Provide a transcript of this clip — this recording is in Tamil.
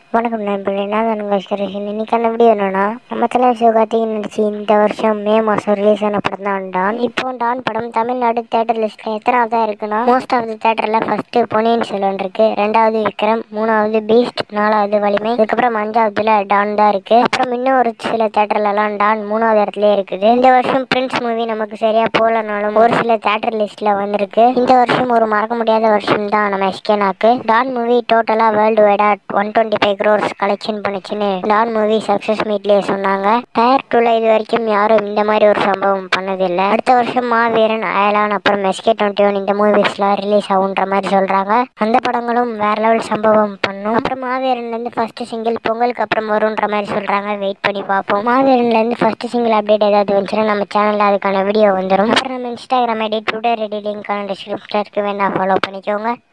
வணக்கம் நண்பர்களே, நான் தான் உங்கள் சுரேஷன். இன்னைக்கான வீடியோ என்னன்னா, நம்ம தலை சிவகார்த்திகேயன் நடிச்சு இந்த வருஷம் மே மாதம் ரிலீஸ் ஆன படம் தான் டான். இப்போ டான் படம் தமிழ்நாடு தேட்டர் லிஸ்ட்ல எத்தனாவதா இருக்குன்னா, மோஸ்ட் ஆஃப் தி தேட்டர்ல ஃபர்ஸ்ட் பொன்னியின் செல்வன் இருக்கு, ரெண்டாவது விக்ரம், மூணாவது பீஸ்ட், நாலாவது வலிமை, அதுக்கப்புறம் அஞ்சாவதுல டான் தான் இருக்கு. அப்புறம் இன்னும் ஒரு சில தேட்டர்ல எல்லாம் டான் மூணாவது இடத்துல இருக்குது. இந்த வருஷம் பிரின்ஸ் மூவி நமக்கு சரியா போலனாலும் ஒரு சில தேட்டர் லிஸ்ட்ல வந்திருக்கு. இந்த வருஷம் ஒரு மறக்க முடியாத வருஷம் தான் நம்ம எஸ்கேனாக்கு. டான் மூவி டோட்டலா வேர்ல்டு வைடா 125 crores கலெக்ஷன் பண்ணுச்சுன்னு டான் மூவி சக்சஸ் மீட்லயே சொன்னாங்க. டயர் 2ல இது வரைக்கும் யாரும் இந்த மாதிரி ஒரு சம்பவம் பண்ணதில்லை. அடுத்த வருஷம் மாவீரன், அயலான், அப்புறம் SK21 இந்த மூவிஸ்லாம் ரிலீஸ் ஆகுன்ற மாதிரி சொல்றாங்க. அந்த படங்களும் வேற லெவல் சம்பவம் பண்ணும். அப்புறம் மாவீரன்ல இருந்து ஃபர்ஸ்ட் சிங்கிள் பொங்கலுக்கு அப்புறம் வரும்ன்ற மாதிரி சொல்றாங்க. வெயிட் பண்ணி பார்ப்போம். மாவீரன்ல இருந்து ஃபர்ஸ்ட் சிங்கிள் அப்டேட் ஏதாவது வந்துச்சுன்னா நம்ம சேனல்ல அதுக்கான வீடியோ வந்துடும். அப்புறம் நம்ம Instagram ID, Twitter ID link டிஸ்கிரிப்ஷன்ல இருக்கு, வேணா ஃபாலோ பண்ணிக்கோங்க.